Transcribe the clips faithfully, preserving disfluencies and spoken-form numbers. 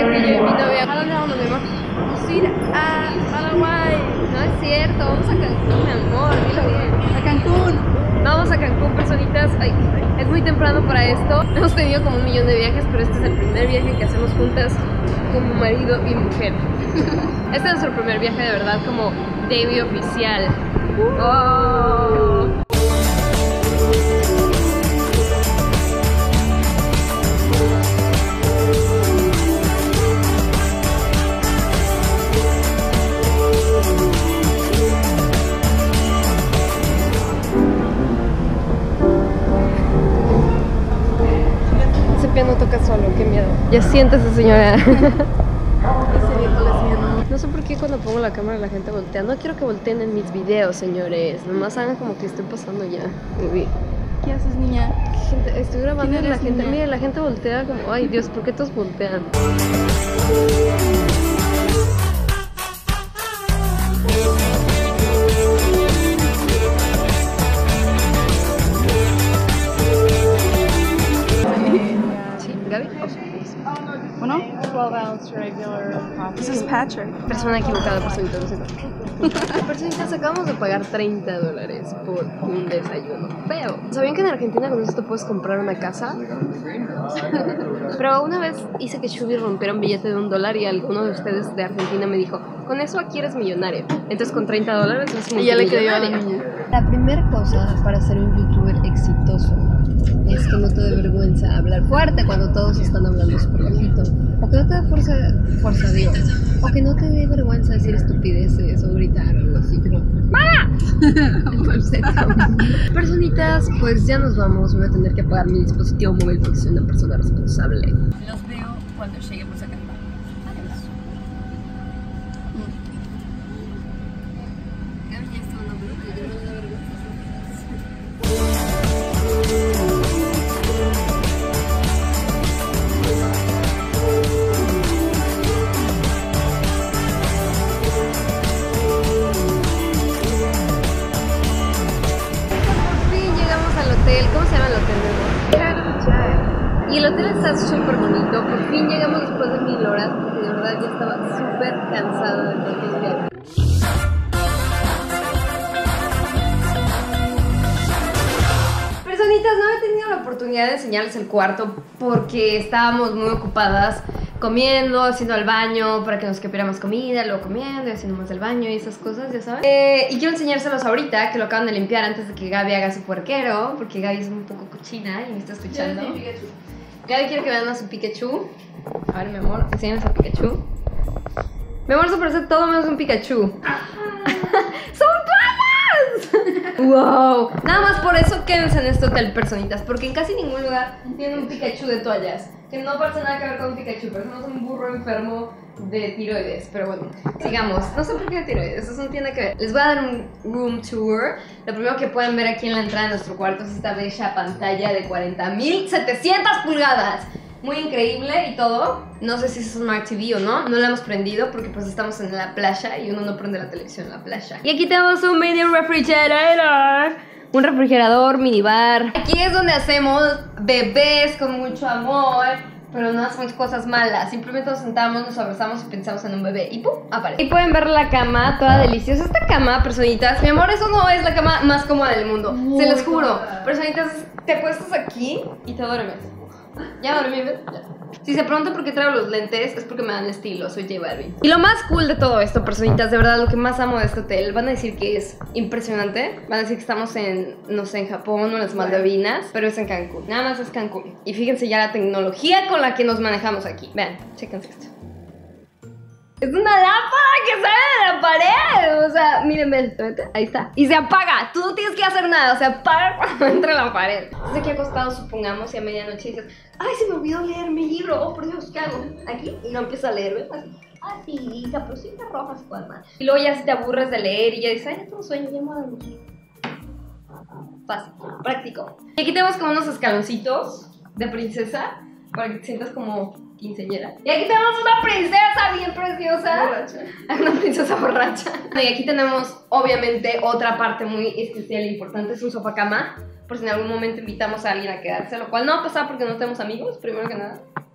viaje yo y mi novia. ¿A dónde vamos, mi amor? Vamos a ir a Paraguay. No es cierto, vamos a Cancún, mi amor, dilo bien. A Cancún. Vamos a Cancún, personitas. Ay, es muy temprano para esto. Hemos tenido como un millón de viajes, pero este es el primer viaje que hacemos juntas como marido y mujer. Este es nuestro primer viaje de verdad como Davey oficial. Oh. Ese piano toca solo, qué miedo. Ya siéntese, señora. No sé por qué cuando pongo la cámara la gente voltea. No quiero que volteen en mis videos, señores. Nomás hagan como que estoy pasando ya. ¿Qué haces, niña? Gente, estoy grabando ¿Quién y la eres, gente. niña? Mire, la gente voltea como. Ay, Dios, ¿por qué todos voltean? Sí, Gaby. Bueno, twelve ounce regular coffee. This is Patrick. Persona equivocada, personita, no sé qué. Personitas, acabamos de pagar treinta dólares por un desayuno feo. ¿Sabían que en Argentina con esto puedes comprar una casa? Pero una vez hice que Shubi rompiera un billete de un dólar y alguno de ustedes de Argentina me dijo, con eso aquí eres millonario. Entonces con treinta dólares es Y ya le quedó a la multimillonaria. niña. La primera cosa para ser un youtuber exitoso es que no te dé vergüenza hablar fuerte cuando todos están hablando súper bajito. O que no te dé fuerza, fuerza Dios. O que no te dé vergüenza decir estupideces o gritar o algo así como ¡Mamá! Personitas, pues ya nos vamos. Voy a tener que apagar mi dispositivo móvil porque soy una persona responsable. Los veo cuando lleguemos a cantar. Adiós. ¿Cómo se llama el hotel, mi amor? Y el hotel está súper bonito. Por fin llegamos después de mil horas porque de verdad ya estaba súper cansada de todo el viaje. Personitas, no he tenido la oportunidad de enseñarles el cuarto porque estábamos muy ocupadas comiendo, haciendo el baño para que nos quepiera más comida, luego comiendo y haciendo más el baño y esas cosas, ya saben. Eh, y quiero enseñárselos ahorita, que lo acaban de limpiar antes de que Gaby haga su puerquero, porque Gaby es un poco cochina y me está escuchando. Gaby quiere que vean a su Pikachu. A ver, mi amor, enséñanos a Pikachu. Mi amor, se parece todo menos un Pikachu. ¡Son toallas! ¡Wow! Nada más por eso quédense en este hotel, personitas, porque en casi ningún lugar tienen un Pikachu de toallas. Que no parece nada que ver con un Pikachu, pero somos un burro enfermo de tiroides. Pero bueno, sigamos. No sé por qué de tiroides, eso no tiene que ver. Les voy a dar un room tour. Lo primero que pueden ver aquí en la entrada de nuestro cuarto es esta bella pantalla de cuarenta mil setecientas pulgadas. Muy increíble y todo. No sé si es Smart T V o no. No la hemos prendido porque pues estamos en la playa y uno no prende la televisión en la playa. Y aquí tenemos un mini refrigerator. Un refrigerador, minibar. Aquí es donde hacemos bebés con mucho amor, pero no hacemos cosas malas. Simplemente nos sentamos, nos abrazamos y pensamos en un bebé y ¡pum! Aparece. Y pueden ver la cama, toda deliciosa. Esta cama, personitas, mi amor, eso no es la cama más cómoda del mundo. Se los juro. Personitas, te acuestas aquí y te duermes. ¿Ya dormí? Ya. Si se preguntan por qué traigo los lentes, es porque me dan estilo, soy J Balvin. Y lo más cool de todo esto, personitas, de verdad, lo que más amo de este hotel, van a decir que es impresionante. Van a decir que estamos en, no sé, en Japón o en las Maldivinas, pero es en Cancún. Nada más es Cancún. Y fíjense ya la tecnología con la que nos manejamos aquí. Vean, chéquense esto. Es una lámpara que sale de la pared. O sea, miren, ven, ahí está. Y se apaga. Tú no tienes que hacer nada. Se apaga cuando entra la pared. Entonces aquí acostado, supongamos, y a medianoche dices, ay, se me olvidó leer mi libro. Oh, por Dios, ¿qué hago? Aquí. Y no empiezo a leer, ¿ves? Así. Ah, sí, Caperucita Roja se puede más. Y luego ya si te aburres de leer y ya dices, ay, ya tengo sueño, ya me voy a dormir. Fácil, práctico. Y aquí tenemos como unos escaloncitos de princesa para que te sientas como quinceañera. Y aquí tenemos una princesa bien preciosa. Borracha. Una princesa borracha. Y aquí tenemos, obviamente, otra parte muy especial e importante. Es un sofá cama. Por si en algún momento invitamos a alguien a quedarse. Lo cual no va a pasar porque no tenemos amigos, primero que nada.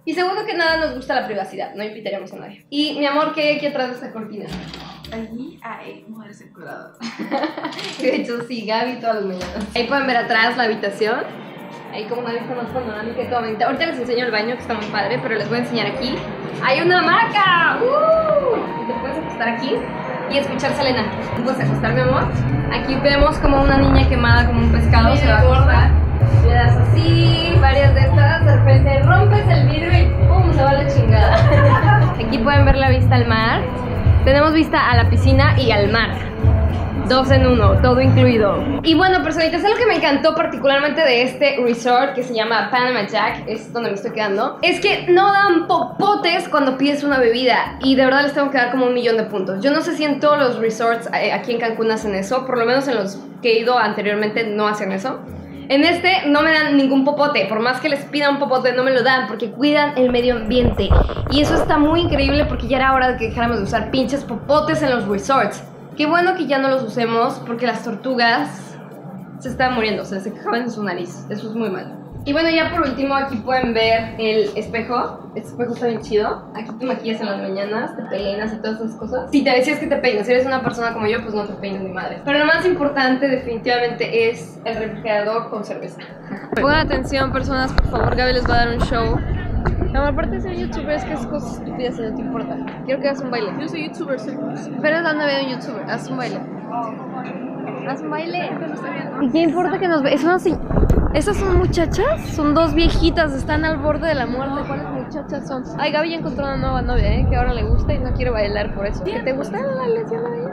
Y segundo que nada nos gusta la privacidad, no invitaríamos a nadie. Y mi amor, ¿qué hay aquí atrás de esta cortina? Allí hay mujeres encuradas. De hecho, sí, Gaby todas las mañanas. Ahí pueden ver atrás la habitación. Ahí como una vista más panorámica y todo. Ahorita les enseño el baño, que está muy padre, pero les voy a enseñar aquí. ¡Hay una hamaca! ¡Uh! Te puedes acostar aquí y escuchar Selena. Te puedes acostar, mi amor. Aquí vemos como una niña quemada como un pescado se va a acostar. Le das así, varias de estas, de repente rompes el vidrio y ¡pum! Se va la chingada. Aquí pueden ver la vista al mar. Tenemos vista a la piscina y al mar. Dos en uno, todo incluido. Y bueno, personitas, algo que me encantó particularmente de este resort que se llama Panama Jack, es donde me estoy quedando, es que no dan popotes cuando pides una bebida. Y de verdad les tengo que dar como un millón de puntos. Yo no sé si en todos los resorts aquí en Cancún hacen eso, por lo menos en los que he ido anteriormente no hacen eso. En este no me dan ningún popote, por más que les pida un popote no me lo dan porque cuidan el medio ambiente. Y eso está muy increíble porque ya era hora de que dejáramos de usar pinches popotes en los resorts. Qué bueno que ya no los usemos porque las tortugas se están muriendo, o sea, se caben en su nariz. Eso es muy malo. Y bueno, ya por último aquí pueden ver el espejo. Este espejo está bien chido. Aquí te maquillas en las mañanas, te peinas y todas esas cosas. Si te decías que te peinas, si eres una persona como yo, pues no te peinas ni madre. Pero lo más importante definitivamente es el refrigerador con cerveza. Pongan atención, personas, por favor, Gaby les va a dar un show. La mayor parte de ser youtuber es que es cosas estúpidas y no te importa. Quiero que hagas un baile. Yo soy youtuber, soy... Pero es donde veo un youtuber. Haz un baile. Haz un baile. ¿Y qué importa que nos vean? ¿Son así? ¿Esas son muchachas? Son dos viejitas, están al borde de la muerte. ¿Cuáles muchachas son? Ay, Gaby ya encontró una nueva novia, ¿eh? Que ahora le gusta y no quiere bailar por eso. ¿Qué te gusta la lesbiana de ella?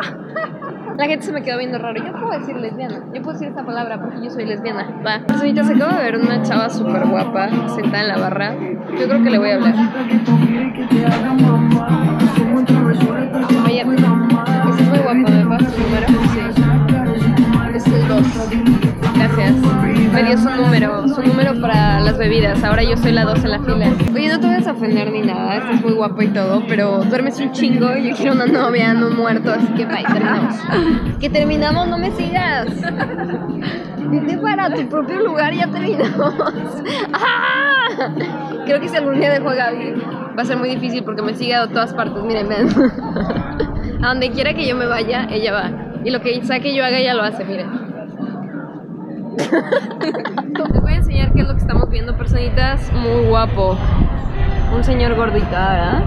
La gente se me quedó viendo raro. Yo puedo decir lesbiana. Yo puedo decir esta palabra porque yo soy lesbiana. Va. Personita, se acaba de ver una chava súper guapa sentada en la barra. Yo creo que le voy a hablar. Oye, esa es muy guapa, ¿me pasas su número? Sí. Es el dos. Gracias. Me dio su número, su número para las bebidas. Ahora yo soy la dos en la fila. Oye, no te vayas a ofender ni nada. Estás muy guapo y todo, pero duermes un chingo. Yo quiero una novia, no un muerto. Así que bye, terminamos. Que terminamos, no me sigas. Vete para tu propio lugar y ya terminamos. ¡Ah! Creo que si algún día dejo a Gaby va a ser muy difícil porque me sigue a todas partes. Miren, ven. A donde quiera que yo me vaya, ella va. Y lo que sea que yo haga, ella lo hace, miren. Les voy a enseñar qué es lo que estamos viendo, personitas. Muy guapo. Un señor gordito, ¿verdad?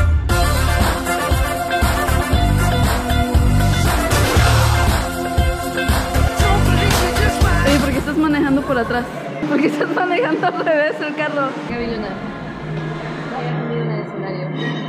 Oye, ¿por qué estás manejando por atrás? ¿Por qué estás manejando al revés el carro? Gaby Luna. Voy a poner en el escenario.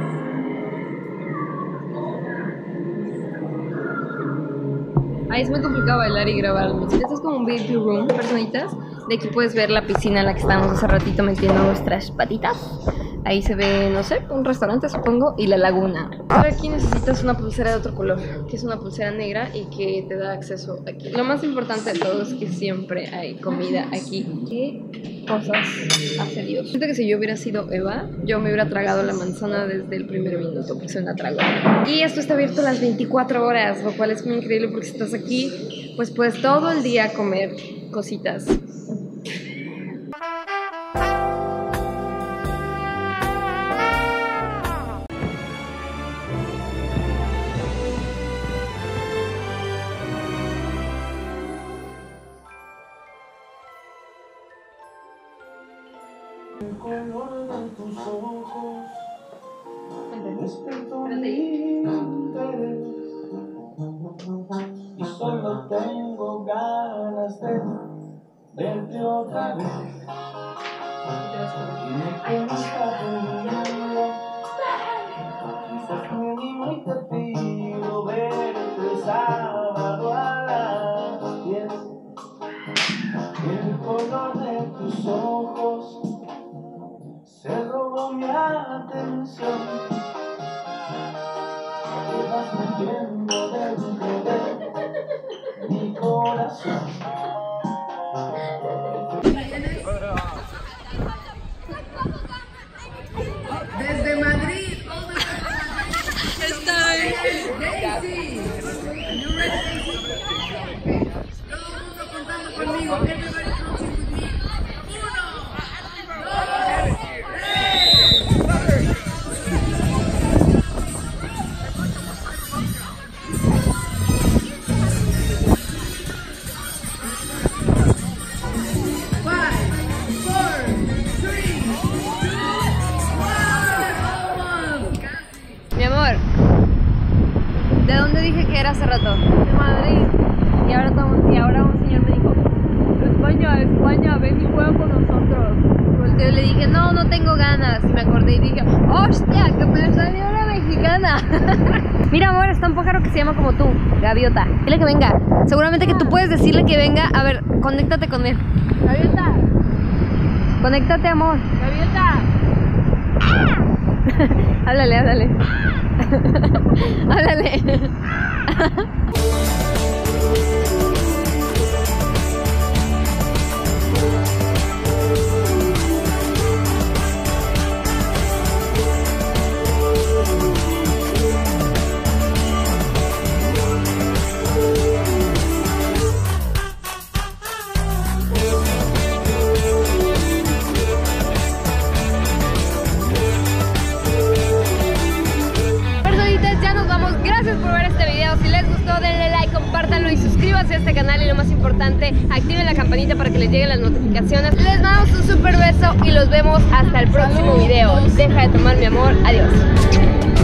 Ay, es muy complicado bailar y grabar. Este es como un V I P room, personitas. De aquí puedes ver la piscina en la que estábamos hace ratito metiendo nuestras patitas. Ahí se ve, no sé, un restaurante supongo, y la laguna. Pero aquí necesitas una pulsera de otro color, que es una pulsera negra y que te da acceso aquí. Lo más importante de todo es que siempre hay comida aquí. ¿Qué cosas hace Dios? Siento que si yo hubiera sido Eva, yo me hubiera tragado la manzana desde el primer minuto, porque soy una tragona. Y esto está abierto las veinticuatro horas, lo cual es muy increíble porque si estás aquí, pues puedes todo el día comer cositas. El color de tus ojos, respeto mi interés, y solo tengo ganas de verte otra vez. Y me cuesta terminarlo, quizás me animo y te pido verte sábado a las diez. El color de tus ojos se robó mi atención, te vas metiendo dentro de mi corazón. Desde Madrid, estoy Daisy. Todo el mundo contando conmigo. Everybody counting with me. Uno, dos, Madrid. Y ahora, todo, y ahora un señor me dijo, España, España, ven y juega con nosotros. Volteo y le dije, no, no tengo ganas. Y me acordé y dije, hostia, que me salió una mexicana. Mira, amor, está un pájaro que se llama como tú, gaviota. Dile que venga. Seguramente que tú puedes decirle que venga. A ver, conéctate con él. Gaviota. Conéctate, amor. Gaviota. Háblale, háblale. Háblale. Gracias por ver este video. Si les gustó, denle like, compártanlo y suscríbanse a este canal. Y lo más importante, activen la campanita para que les lleguen las notificaciones. Les damos un super beso y los vemos hasta el próximo video. Deja de tomar mi amor. Adiós.